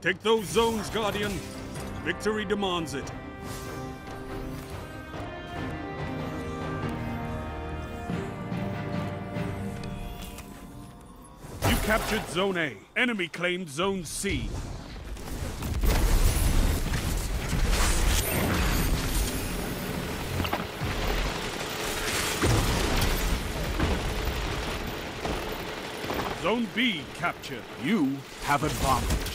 Take those zones, Guardian. Victory demands it. You captured Zone A. Enemy claimed Zone C. Zone B captured. You have advantage.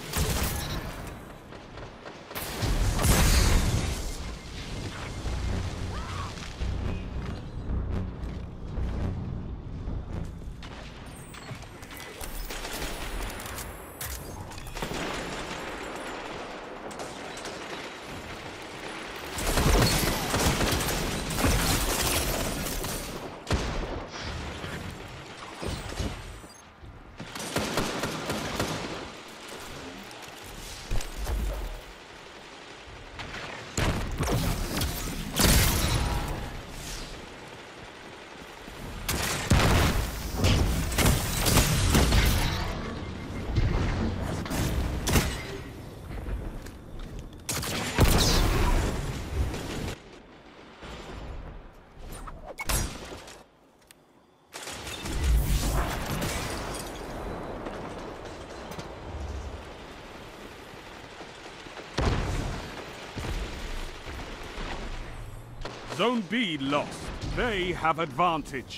Zone B lost. They have advantage.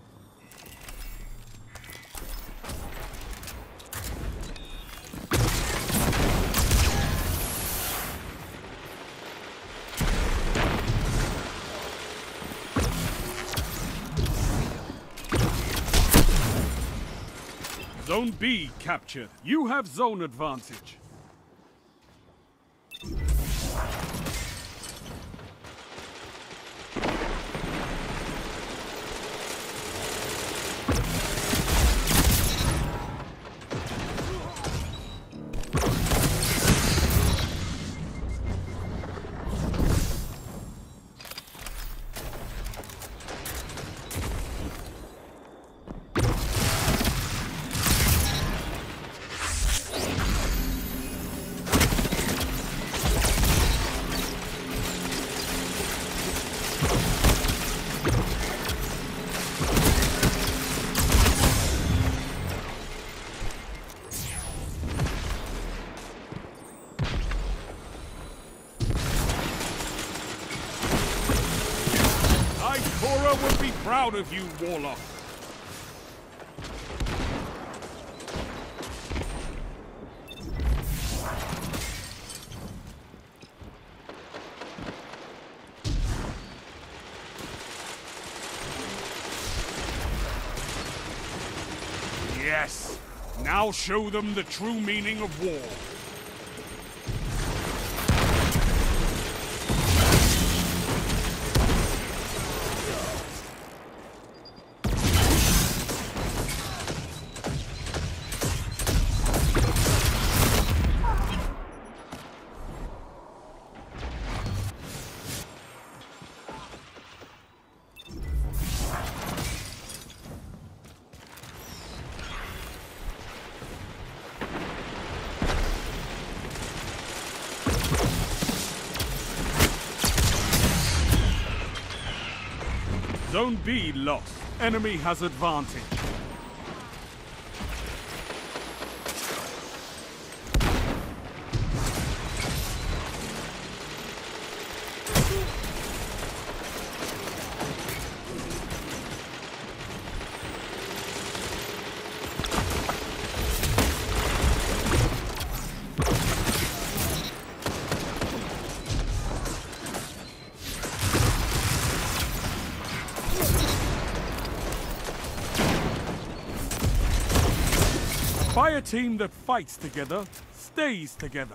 Zone B captured. You have zone advantage. Ikora would be proud of you, Warlock. Yes. Now show them the true meaning of war. Zone B lost. Enemy has advantage. Fire team that fights together stays together.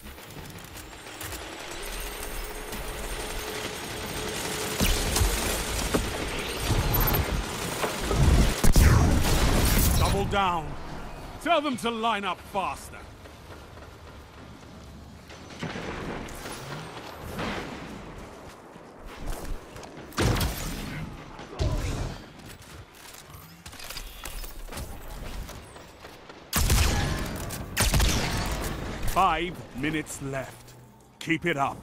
Double down. Tell them to line up faster. 5 minutes left. Keep it up.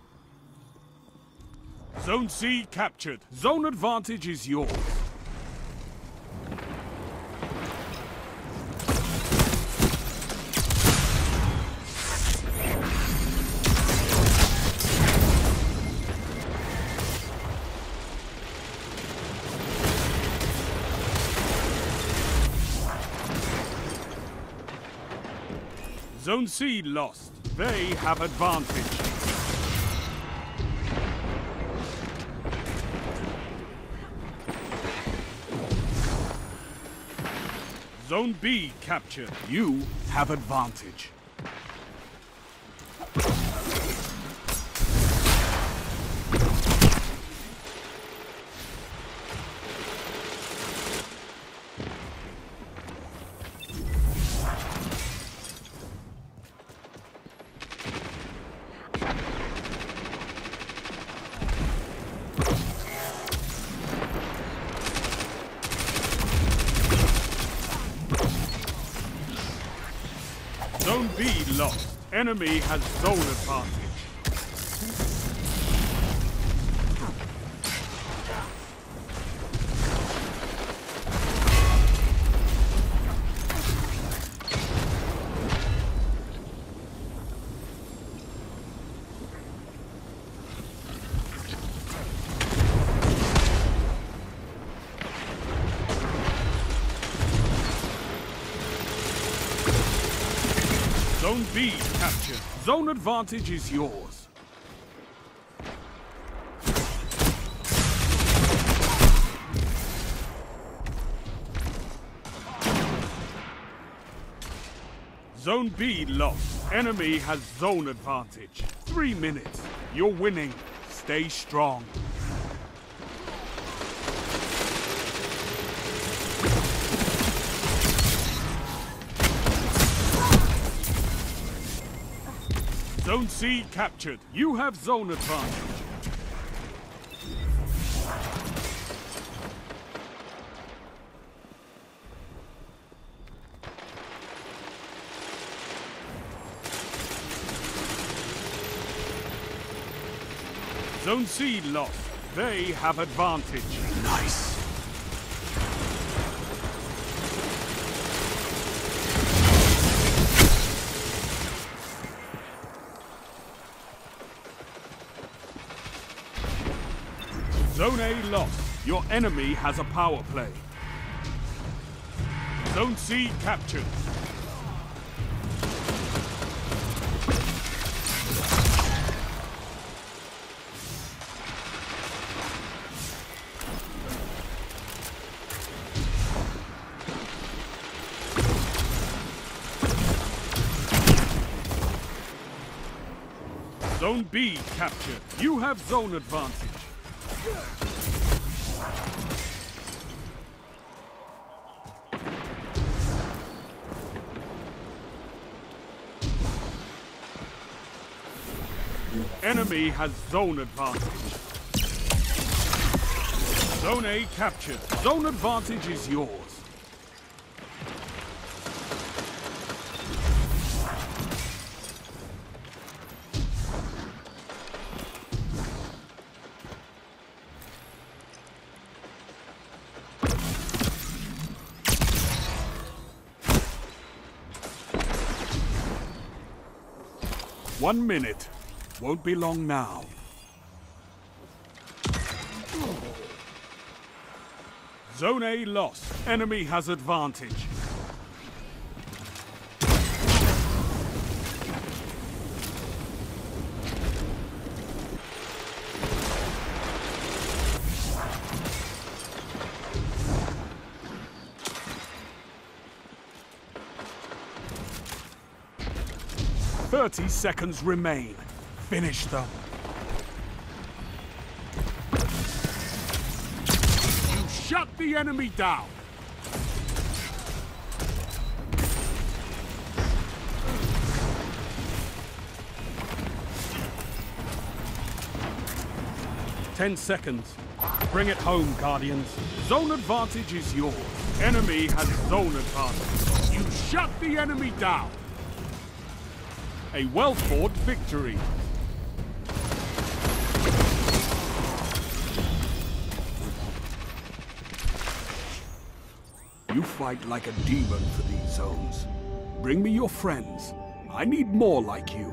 Zone C captured. Zone advantage is yours. Zone C lost. They have advantage. Zone B captured. You have advantage. Zone B lost. Enemy has zone advantage. Zone B captured. Zone advantage is yours. Zone B lost. Enemy has zone advantage. 3 minutes. You're winning. Stay strong. Zone C captured. You have zone advantage. Zone C lost. They have advantage. Nice. Zone A lost. Your enemy has a power play. Zone C captured. Zone B captured. You have zone advantage. Enemy has zone advantage. Zone A captured. Zone advantage is yours. One minute. Won't be long now. Zone A lost. Enemy has advantage. "30 seconds remain. Finish them." You shut the enemy down. "10 seconds. Bring it home, Guardians. Zone advantage is yours. Enemy has zone advantage. You shut the enemy down. A well-fought victory. You fight like a demon for these zones. Bring me your friends. I need more like you.